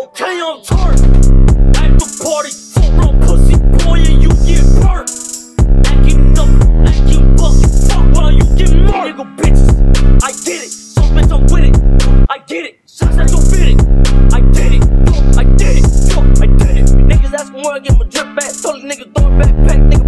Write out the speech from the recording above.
Okay, I'm turned. At the party, full run pussy boy, and you get burnt. Acting up, acting buck, you fuck while you get murdered. Nigga bitches, I did it. So bitch, I'm with it. I did it. Shots that don't fit it. I did it. Yo, I did it. Yo, I did it. Niggas asking where I get my drip back. Told these niggas throw it back. Nigga